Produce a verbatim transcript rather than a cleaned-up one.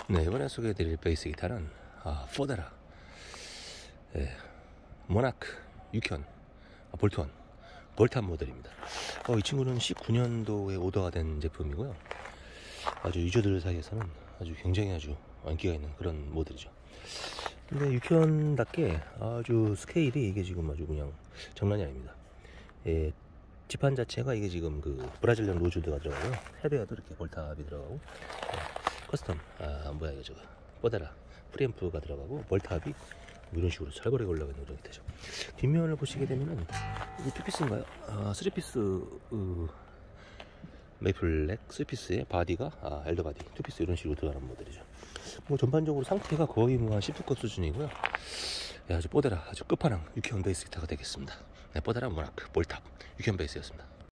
네, 이번에 소개해드릴 베이스 기타는 아, 포데라 예, 모나크 육현 아, 볼트원 볼탑 모델입니다. 어, 이 친구는 십구 년도에 오더가 된 제품이고요. 아주 유저들 사이에서는 아주 굉장히 아주 인기가 있는 그런 모델이죠. 근데 육현답게 아주 스케일이 이게 지금 아주 그냥 장난이 아닙니다. 예, 지판 자체가 이게 지금 그 브라질리언 로즈드가 들어가고요. 헤드에도 이렇게 볼탑이 들어가고 예, 커스텀 아 뭐야 이거 저거 포데라 프리앰프가 들어가고 볼탑이 뭐 이런 식으로 철거리가 올라가 있는 그런 기타죠. 뒷면을 보시게 되면은 이게 투피스인가요? 아, 쓰리피스 으, 메이플렉 쓰리피스의 바디가 아, 엘더 바디 투피스 이런 식으로 들어가는 모델이죠. 뭐 전반적으로 상태가 거의 뭐 한 십 두 컷 수준이고요. 예, 아주 뽀데라 아주 끝판왕 육현 베이스 기타가 되겠습니다. 네, 뽀데라 모나크 볼탑 육현 베이스였습니다.